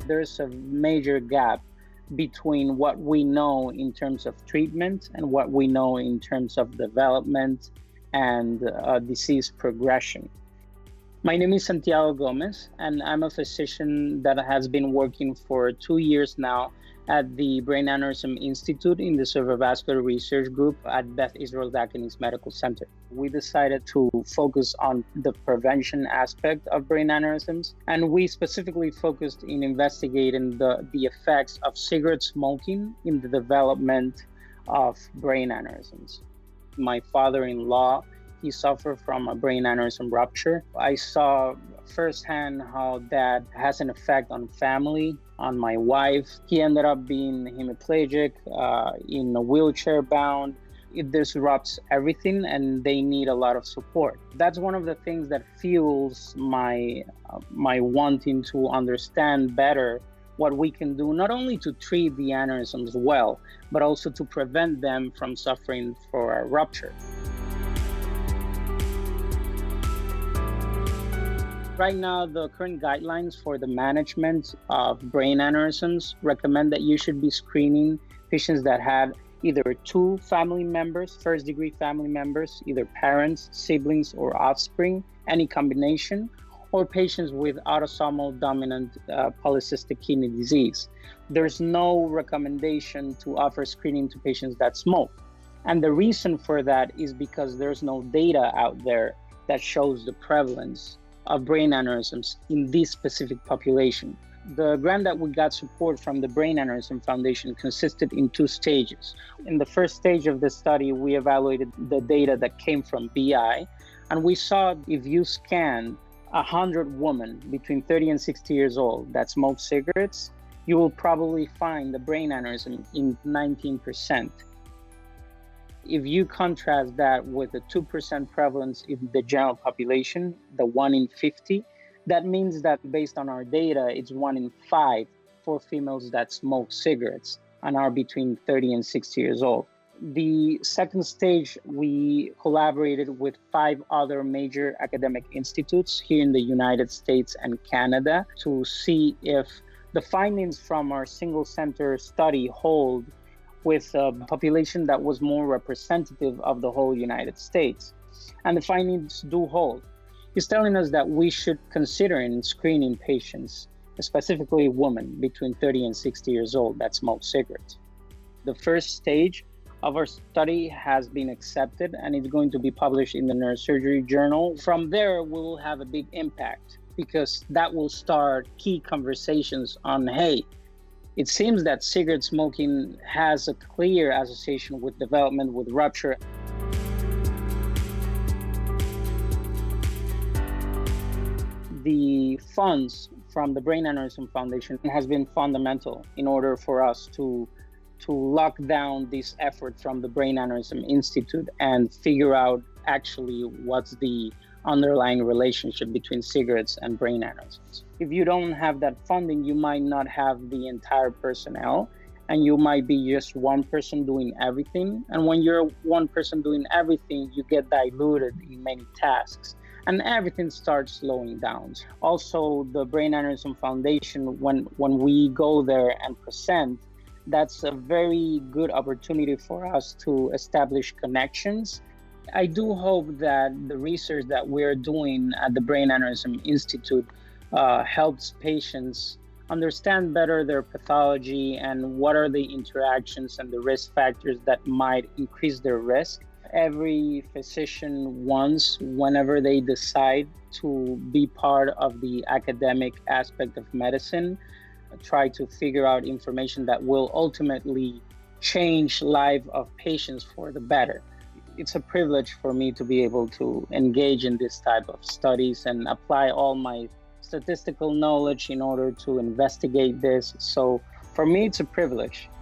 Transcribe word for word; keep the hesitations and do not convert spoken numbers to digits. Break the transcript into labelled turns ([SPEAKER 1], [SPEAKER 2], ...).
[SPEAKER 1] there's a major gap between what we know in terms of treatment and what we know in terms of development and uh, disease progression. My name is Santiago Gomez, and I'm a physician that has been working for two years now at the Brain Aneurysm Institute in the Cerebrovascular Research Group at Beth Deaconess Medical Center. We decided to focus on the prevention aspect of brain aneurysms, and we specifically focused in investigating the, the effects of cigarette smoking in the development of brain aneurysms. My father-in-law, he suffered from a brain aneurysm rupture. I saw firsthand how that has an effect on family, on my wife. He ended up being hemiplegic, uh, in a wheelchair bound. It disrupts everything and they need a lot of support. That's one of the things that fuels my, uh, my wanting to understand better what we can do, not only to treat the aneurysms well, but also to prevent them from suffering for a rupture. Right now, the current guidelines for the management of brain aneurysms recommend that you should be screening patients that had either two family members, first-degree family members, either parents, siblings, or offspring, any combination, or patients with autosomal dominant uh, polycystic kidney disease. There's no recommendation to offer screening to patients that smoke. And the reason for that is because there's no data out there that shows the prevalence of brain aneurysms in this specific population. The grant that we got support from the Brain Aneurysm Foundation consisted in two stages. In the first stage of the study, we evaluated the data that came from B I, and we saw if you scanned one hundred women between thirty and sixty years old that smoke cigarettes, you will probably find the brain aneurysm in nineteen percent. If you contrast that with the two percent prevalence in the general population, the one in fifty, that means that based on our data, it's one in five for females that smoke cigarettes and are between thirty and sixty years old. The second stage, we collaborated with five other major academic institutes here in the United States and Canada to see if the findings from our single center study hold with a population that was more representative of the whole United States. And the findings do hold. He's telling us that we should consider in screening patients, specifically women between thirty and sixty years old that smoke cigarettes. The first stage of our study has been accepted and it's going to be published in the Neurosurgery Journal. From there, we will have a big impact because that will start key conversations on, hey, it seems that cigarette smoking has a clear association with development with rupture. The funds from the Brain Aneurysm Foundation has been fundamental in order for us to, to lock down this effort from the Brain Aneurysm Institute and figure out actually what's the underlying relationship between cigarettes and brain aneurysms. If you don't have that funding, you might not have the entire personnel and you might be just one person doing everything. And when you're one person doing everything, you get diluted in many tasks and everything starts slowing down. Also, the Brain Aneurysm Foundation, when, when we go there and present, that's a very good opportunity for us to establish connections. I do hope that the research that we're doing at the Brain Aneurysm Institute uh, helps patients understand better their pathology and what are the interactions and the risk factors that might increase their risk. Every physician wants, whenever they decide to be part of the academic aspect of medicine, try to figure out information that will ultimately change life of patients for the better. It's a privilege for me to be able to engage in this type of studies and apply all my statistical knowledge in order to investigate this. So for me, it's a privilege.